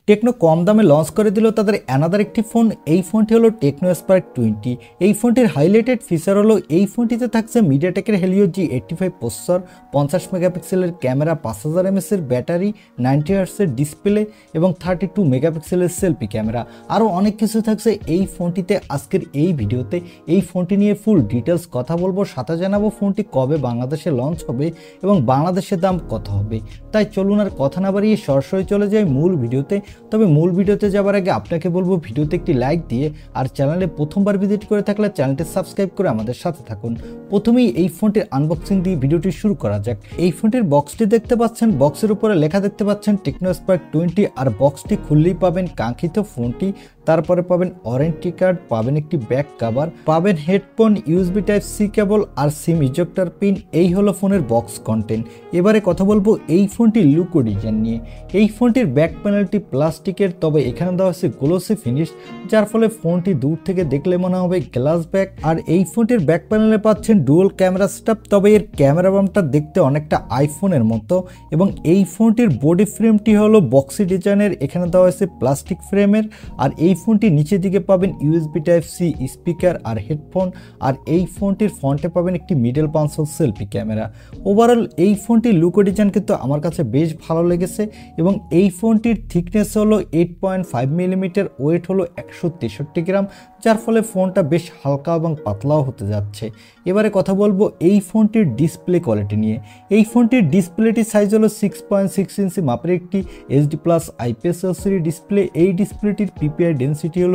Techno কম দামে launch করে দিল তাদের অ্যানাদার একটি ফোন। এই ফোনটি হলো টেকনো স্পার্ক 20। এই ফোনটির হাইলাইটেড ফিচার হলো এই ফোনটিতে থাকছে মিডিয়াটেকের হেলিও G85 প্রসেসর, 50 মেগাপিক্সেলের ক্যামেরা, 5000 mAh এর ব্যাটারি, 90 হার্টজের ডিসপ্লে এবং 32 মেগাপিক্সেলের সেলফি ক্যামেরা। আরও অনেক কিছু থাকছে এই ফোনটিতে। আজকের এই ভিডিওতে এই ফোনটি নিয়ে ফুল ডিটেলস কথা বলবো, সাথে জানাবো ফোনটি কবে বাংলাদেশে লঞ্চ হবে এবং বাংলাদেশের দাম কত হবে। তাই চলুন আর কথা না বাড়িয়ে সরাসরি চলে যাই মূল ভিডিওতে। তবে মূল ভিডিওতে যাবার আগে আপনাকে বলবো ভিডিওতে একটি লাইক দিয়ে আর চ্যানেলে প্রথমবার ভিজিট করে থাকলে চ্যানেলটি সাবস্ক্রাইব করে আমাদের সাথে থাকুন। প্রথমেই এই ফোনটির আনবক্সিং দিয়ে ভিডিওটি শুরু করা যাক। এই ফোনটির বক্সটি দেখতে পাচ্ছেন, বক্সের উপরে লেখা দেখতে পাচ্ছেন টেকনো স্পার্ক 20। আর বক্সটি খুললেই পাবেন কাঙ্ক্ষিত ফোনটি, তারপরে পাবেন ওয়ারেন্টি কার্ড, পাবেন একটি ব্যাক কভার, পাবেন headphone, USB type C cable আর সিম ইজেক্টর পিন। এই হলো ফোনের বক্স কন্টেন্ট। এবারে কথা বলবো এই ফোনটির লুক ও ডিজাইন নিয়ে। এই ফোনটির ব্যাক প্যানেলটি প্লাস্টিকের, তবে এখানে দেওয়া হচ্ছে গ্লোসি ফিনিশ, যার ফলে ফোনটি দূর থেকে দেখলে মনে হবে গ্লাস ব্যাক। আর এই ফোনটির ব্যাক প্যানেলে পাচ্ছেন ডুয়াল ক্যামেরা সেটআপ, তবে এর ক্যামেরা বামটা দেখতে অনেকটা আইফোনের মতো। এবং এই ফোনটির বডি ফ্রেমটি হলো বক্সি ডিজাইনের, এখানে দেওয়া হয়েছে প্লাস্টিক ফ্রেমের। আর এই ফোনটির নিচের দিকে পাবেন ইউএসবি টাইপ সি স্পিকার আর হেডফোন। আর এই ফোনটির ফ্রন্টে পাবেন একটি middle punch hole selfie camera. Overall এই ফোনটির লুক ও ডিজাইন কিন্তু আমার কাছে বেশ ভালো লেগেছে। এবং এই ফোনটির থিকনেস হলো 8.5 মিলিমিটার, ওয়েট হলো 163 গ্রাম, যার ফলে ফোনটা বেশ হালকা এবং পাতলাও হতে যাচ্ছে। এবারে কথা বলবো এই ফোনটির ডিসপ্লে কোয়ালিটি নিয়ে। এই ফোনটির ডিসপ্লেটির সাইজ হলো 6.6 ইঞ্চি মাপের একটি HD+ IPS LCD ডিসপ্লে। এই ডিসপ্লেটির PPI ডেন্সিটি হলো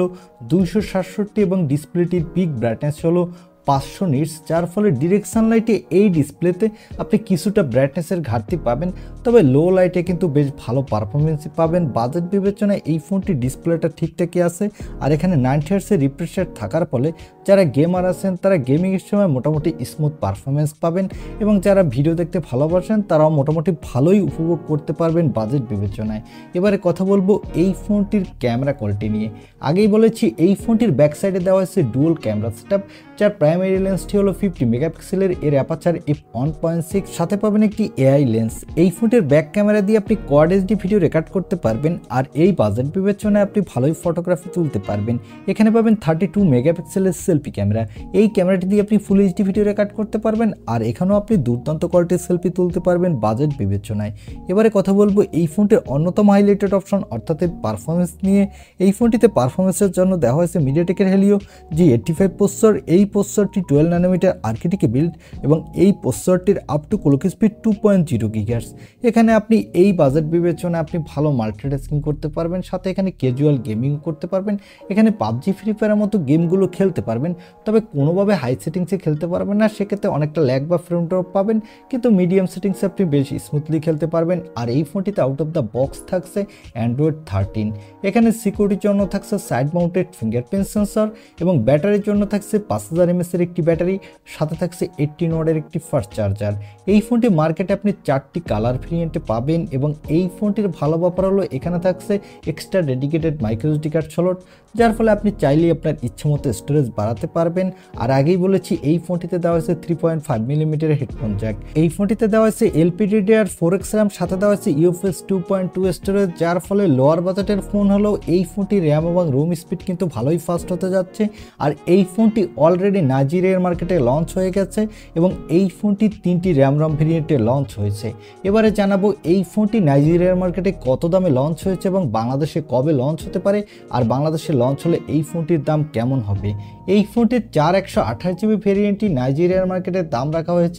267 এবং ডিসপ্লেটির পিক ব্রাইটনেস হলো 500 নিটস, যার ফলে ডিরেক্ট সানলাইটে এই ডিসপ্লেতে আপনি কিছুটা ব্রাইটনেসের ঘাটতি পাবেন, তবে লো লাইটে কিন্তু বেশ ভালো পারফরমেন্সই পাবেন। বাজেট বিবেচনায় এই ফোনটির ডিসপ্লেটা ঠিকঠাকই আছে। আর এখানে 90 হার্টজের রিফ্রেশ রেট থাকার ফলে যারা গেমার আছেন তারা গেমিংয়ের সময় মোটামুটি স্মুথ পারফরমেন্স পাবেন, এবং যারা ভিডিও দেখতে ভালোবাসেন তারাও মোটামুটি ভালোই উপভোগ করতে পারবেন বাজেট বিবেচনায়। এবারে কথা বলবো এই ফোনটির ক্যামেরা কোয়ালিটি নিয়ে। আগেই বলেছি এই ফোনটির ব্যাক সাইডে দেওয়া হয়েছে ডুয়াল ক্যামেরা সেটআপ, যার প্রাইমারি লেন্সটি হলো 50 মেগাপিক্সেলের, এর অ্যাপারচার f1.6, সাথে পাবেন একটি AI লেন্স। এই ফোনটির ব্যাক ক্যামেরা দিয়ে আপনি কোয়াড HD ভিডিও রেকর্ড করতে পারবেন। আর এই বাজেট বিবেচনায় আপনি ভালোই ফটোগ্রাফি তুলতে পারবেন। এখানে পাবেন 32 মেগাপিক্সেলের সেলফি ক্যামেরা। এই ক্যামেরাটি দিয়ে আপনি ফুল HD ভিডিও রেকর্ড করতে পারবেন, আর এখানেও আপনি দুর্দান্ত কোয়ালিটির সেলফি তুলতে পারবেন বাজেট বিবেচনায়। এবারে কথা বলবো এই ফোনটির অন্যতম হাইলাইটেড অপশন অর্থাৎ পারফরমেন্স নিয়ে। এই ফোনটিতে পারফরমেন্সের জন্য দেওয়া হয়েছে মিডিয়াটেকের হেলিও G85 প্রসেসর। এই প্রসেসরটি 12 ন্যানোমিটার আর্কিটেক্টে বিল্ড এবং এই প্রসেসরটির up to clock speed 2.0 gigahertz. এখানে আপনি এই বাজেট বিবেচনায় আপনি ভালো মাল্টিটাস্কিং করতে পারবেন, সাথে এখানে ক্যাজুয়াল গেমিং করতে পারবেন। এখানে পাবজি, ফ্রি ফায়ারের মতো গেমগুলো খেলতে পারবেন, তবে কোনোভাবে হাই সেটিংসে খেলতে পারবেন না, সেক্ষেত্রে অনেকটা ল্যাগ বা ফ্রেম ড্রপ পাবেন। কিন্তু মিডিয়াম সেটিংসে আপনি বেশ স্মুথলি খেলতে পারবেন। আর এই ফোনটিতে আউট অফ দ্য বক্স থাকছে অ্যান্ড্রয়েড 13। এখানে সিকিউরিটির জন্য থাকছে সাইড মাউন্টেড ফিঙ্গারপ্রিন্ট সেন্সর, এবং ব্যাটারির জন্য থাকছে 5000 mAh এর একটি ব্যাটারি, সাথে থাকছে 18 ওয়াটের একটি ফাস্ট চার্জার। এই ফোনটি মার্কেটে আপনি 4টি কালার ভেরিয়েন্টে পাবেন। এবং এই ফোনটির ভালো ব্যাপার হলো এখানে থাকছে extra dedicated microSD card slot, যার ফলে আপনি চাইলেই আপনার ইচ্ছে মতো স্টোরেজ বাড়াতে পারবেন। আর আগেই বলেছি এই ফোনটিতে দেওয়া হয়েছে 3.5 মিলিমিটার হেডফোন জ্যাক। এই ফোনটিতে দেওয়া হয়েছে LPDDR4X RAM, সাথে দেওয়া হয়েছে UFS 2.2 স্টোরেজ, যার ফলে লোয়ার বাজেটের ফোন হলেও এই ফোনটির র্যাম এবং রোম স্পিড কিন্তু ভালোই ফাস্ট হতে যাচ্ছে। আর এই ফোনটি অলরেডি নাইজেরিয়ার মার্কেটে লঞ্চ হয়ে গেছে, এবং এই ফোনটি 3টি র্যাম ভেরিয়েন্টে লঞ্চ হয়েছে। এবারে জানাবো এই ফোনটি নাইজেরিয়ার মার্কেটে কত দামে লঞ্চ হয়েছে এবং বাংলাদেশে কবে লঞ্চ হতে পারে, আর বাংলাদেশে লঞ্চ হলে এই ফোনটির দাম কেমন হবে। এই ফোনটির 4128GB ভেরিয়েন্টটি নাইজেরিয়ার মার্কেটে দাম রাখা হয়েছে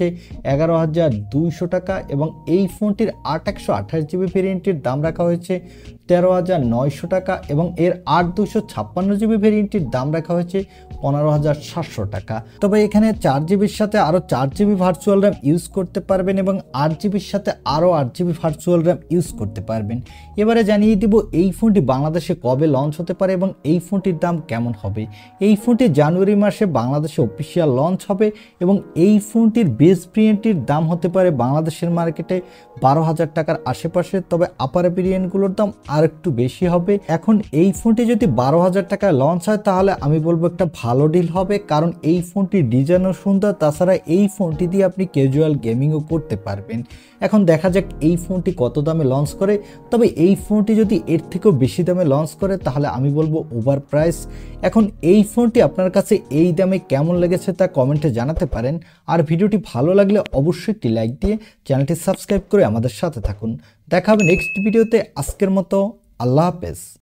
11,200 টাকা, এবং এই ফোনটির 8128GB ভেরিয়েন্টটির দাম রাখা হয়েছে 13,900 টাকা, এবং এর 8256GB ভেরিয়েন্টটির দাম রাখা হয়েছে 15,700 টাকা। তবে এখানে 4GBর সাথে আরও 4GB ভার্চুয়াল র্যাম ইউজ করতে পারবেন, এবং 8GBর সাথে আরও 8GB ভার্চুয়াল র্যাম ইউজ করতে পারবেন। এবারে জানিয়ে দিব এই ফোনটি বাংলাদেশে কবে লঞ্চ হতে পারে এবং এই ফোনটির দাম কেমন হবে। এই ফোনটি জানুয়ারি মাসে বাংলাদেশে অফিসিয়াল লঞ্চ হবে, এবং এই ফোনটির বেস ভেরিয়েন্টটির দাম হতে পারে বাংলাদেশের মার্কেটে 12,000 টাকার আশেপাশে, তবে আপার ভেরিয়েন্টগুলোর দাম আর একটু বেশি হবে। এখন এই ফোনটি যদি 12,000 টাকায় লঞ্চ হয় তাহলে আমি বলবো একটা ভালো ডিল হবে, কারণ এই এই ফোনটির ডিজাইনও সুন্দর, তাছাড়া এই ফোনটি দিয়ে আপনি ক্যাজুয়াল গেমিংও করতে পারবেন। এখন দেখা যাক এই ফোনটি কত দামে লঞ্চ করে। তবে এই ফোনটি যদি এর থেকেও বেশি দামে লঞ্চ করে তাহলে আমি বলবো ওভার প্রাইস। এখন এই ফোনটি আপনার কাছে এই দামে কেমন লেগেছে তা কমেন্টে জানাতে পারেন। আর ভিডিওটি ভালো লাগলে অবশ্যই একটি লাইক দিয়ে চ্যানেলটি সাবস্ক্রাইব করে আমাদের সাথে থাকুন। দেখা হবে নেক্সট ভিডিওতে। আজকের মতো আল্লাহ হাফেজ।